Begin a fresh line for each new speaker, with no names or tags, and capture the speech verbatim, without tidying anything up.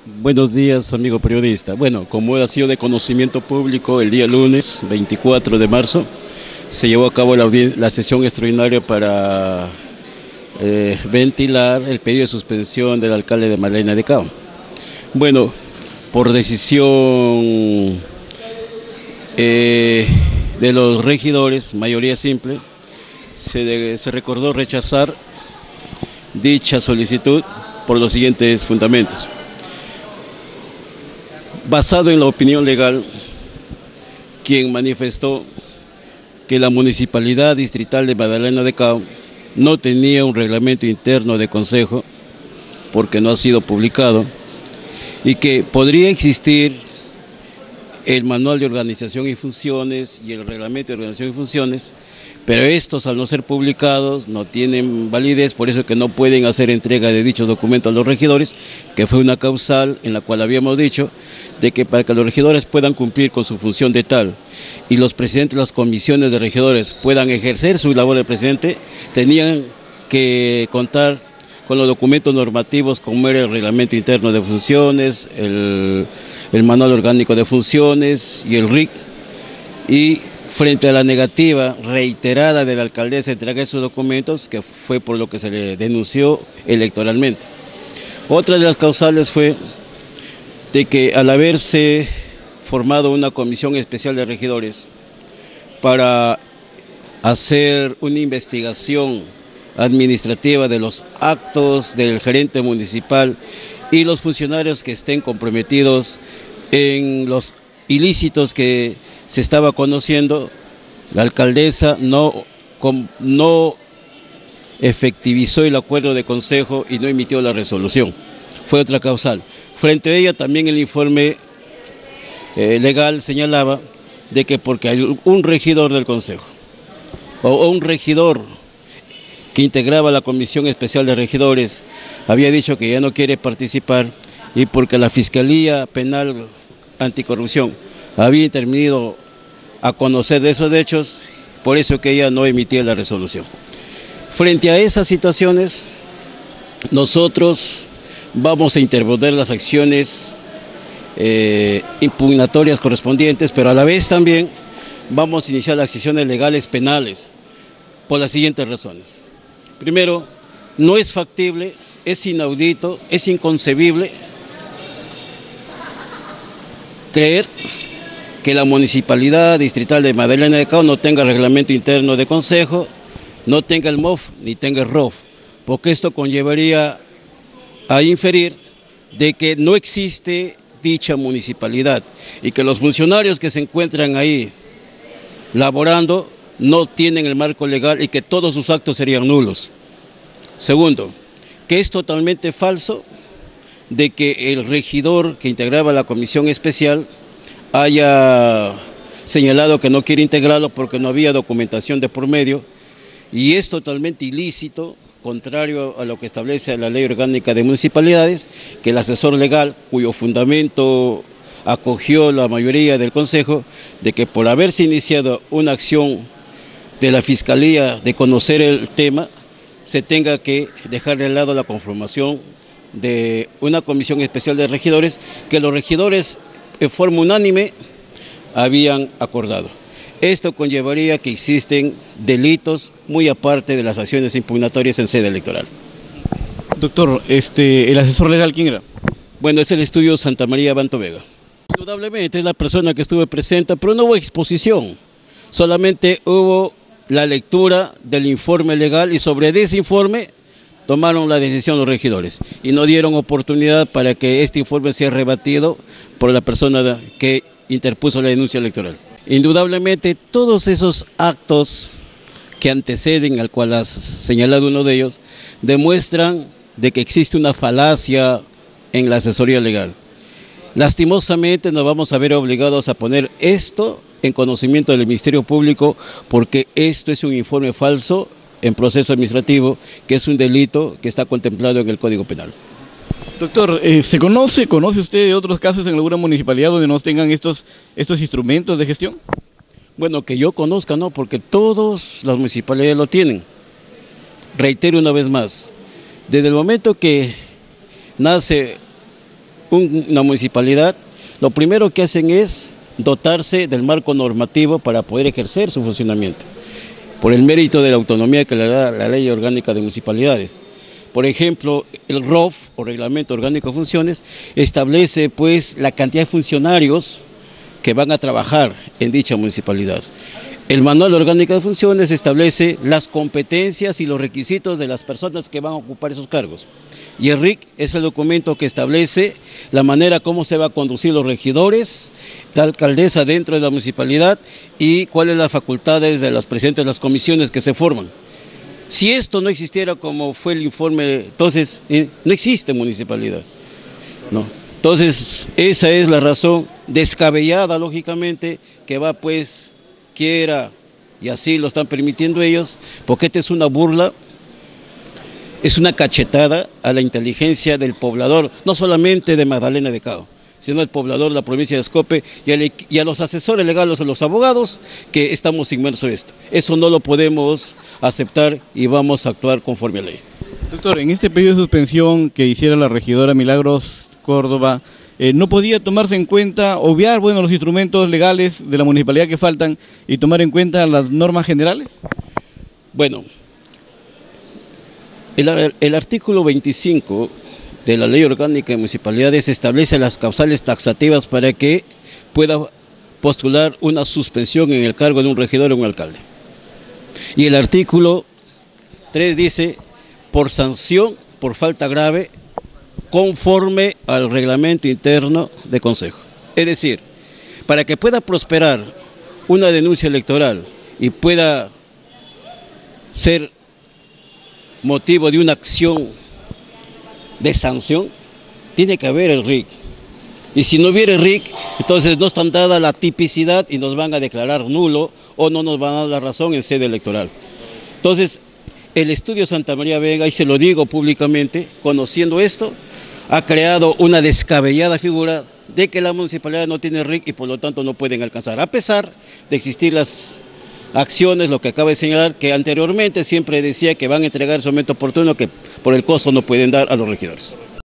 Buenos días, amigo periodista. Bueno, como ha sido de conocimiento público, el día lunes veinticuatro de marzo se llevó a cabo la, la sesión extraordinaria para eh, ventilar el pedido de suspensión del alcalde de Magdalena de Cao. Bueno, por decisión eh, de los regidores, mayoría simple, se, de, se recordó rechazar dicha solicitud por los siguientes fundamentos. Basado en la opinión legal, quien manifestó que la Municipalidad Distrital de Magdalena de Cao no tenía un reglamento interno de consejo, porque no ha sido publicado, y que podría existir el manual de organización y funciones y el reglamento de organización y funciones, pero estos, al no ser publicados, no tienen validez, por eso que no pueden hacer entrega de dichos documentos a los regidores, que fue una causal en la cual habíamos dicho de que para que los regidores puedan cumplir con su función de tal y los presidentes de las comisiones de regidores puedan ejercer su labor de presidente, tenían que contar con los documentos normativos como era el reglamento interno de funciones, el, el manual orgánico de funciones y el R I C, y frente a la negativa reiterada de la alcaldesa de entregar esos documentos, que fue por lo que se le denunció electoralmente. Otra de las causales fue de que al haberse formado una comisión especial de regidores para hacer una investigación administrativa de los actos del gerente municipal y los funcionarios que estén comprometidos en los ilícitos que se estaba conociendo, la alcaldesa no, no efectivizó el acuerdo de consejo y no emitió la resolución. Fue otra causal. Frente a ella también el informe eh, legal señalaba de que porque hay un regidor del consejo o un regidor que integraba la Comisión Especial de Regidores había dicho que ya no quiere participar, y porque la Fiscalía Penal Anticorrupción había intervenido a conocer de esos hechos, por eso que ella no emitía la resolución. Frente a esas situaciones, nosotros vamos a interponer las acciones eh, impugnatorias correspondientes, pero a la vez también vamos a iniciar las acciones legales penales por las siguientes razones. Primero, no es factible, es inaudito, es inconcebible creer que la Municipalidad Distrital de Magdalena de Cao no tenga reglamento interno de consejo, no tenga el M O F ni tenga el R O F, porque esto conllevaría a inferir de que no existe dicha municipalidad y que los funcionarios que se encuentran ahí laborando no tienen el marco legal y que todos sus actos serían nulos. Segundo, que es totalmente falso de que el regidor que integraba la comisión especial haya señalado que no quiere integrarlo porque no había documentación de por medio, y es totalmente ilícito, contrario a lo que establece la Ley Orgánica de Municipalidades, que el asesor legal, cuyo fundamento acogió la mayoría del Consejo, de que por haberse iniciado una acción de la Fiscalía de conocer el tema, se tenga que dejar de lado la conformación de una comisión especial de regidores que los regidores en forma unánime habían acordado. Esto conllevaría que existen delitos muy aparte de las acciones impugnatorias en sede electoral.
Doctor, este, ¿el asesor legal quién era?
Bueno, es el estudio Santa María Banto Vega. Indudablemente es la persona que estuvo presente, pero no hubo exposición, solamente hubo la lectura del informe legal y sobre ese informe tomaron la decisión los regidores y no dieron oportunidad para que este informe sea rebatido por la persona que interpuso la denuncia electoral. Indudablemente todos esos actos que anteceden al cual has señalado uno de ellos demuestran de que existe una falacia en la asesoría legal. Lastimosamente nos vamos a ver obligados a poner esto en conocimiento del Ministerio Público porque esto es un informe falso en proceso administrativo, que es un delito que está contemplado en el Código Penal.
Doctor, eh, ¿se conoce, conoce usted de otros casos en alguna municipalidad donde no tengan estos, estos instrumentos de gestión?
Bueno, que yo conozca, no, porque todas las municipalidades lo tienen. Reitero una vez más, desde el momento que nace un, una municipalidad, lo primero que hacen es dotarse del marco normativo para poder ejercer su funcionamiento, por el mérito de la autonomía que le da la Ley Orgánica de Municipalidades. Por ejemplo, el R O F, o Reglamento Orgánico de Funciones, establece pues la cantidad de funcionarios que van a trabajar en dicha municipalidad. El Manual Orgánico de Funciones establece las competencias y los requisitos de las personas que van a ocupar esos cargos. Y el R I C es el documento que establece la manera como se va a conducir los regidores, la alcaldesa dentro de la municipalidad y cuáles son las facultades de los presidentes de las comisiones que se forman. Si esto no existiera como fue el informe, entonces eh, no existe municipalidad, ¿no? Entonces esa es la razón descabellada, lógicamente, que va pues, quiera, y así lo están permitiendo ellos, porque esta es una burla, es una cachetada a la inteligencia del poblador, no solamente de Magdalena de Cao, sino el poblador de la provincia de Ascope y, el, y a los asesores legales, a los abogados que estamos inmersos en esto. Eso no lo podemos aceptar y vamos a actuar conforme a ley.
Doctor, en este pedido de suspensión que hiciera la regidora Milagros Córdoba, eh, ¿no podía tomarse en cuenta, obviar bueno, los instrumentos legales de la municipalidad que faltan y tomar en cuenta las normas generales?
Bueno, el, el artículo veinticinco de la Ley Orgánica de Municipalidades establece las causales taxativas para que pueda postular una suspensión en el cargo de un regidor o un alcalde. Y el artículo tres dice, por sanción, por falta grave, conforme al reglamento interno de consejo. Es decir, para que pueda prosperar una denuncia electoral y pueda ser motivo de una acción de sanción, tiene que haber el R I C. Y si no hubiera el R I C, entonces no están dada la tipicidad y nos van a declarar nulo o no nos van a dar la razón en sede electoral. Entonces, el estudio Santa María Vega, y se lo digo públicamente, conociendo esto, ha creado una descabellada figura de que la municipalidad no tiene R I C y por lo tanto no pueden alcanzar, a pesar de existir las acciones, lo que acaba de señalar, que anteriormente siempre decía que van a entregar su momento oportuno, que por el costo no pueden dar a los regidores.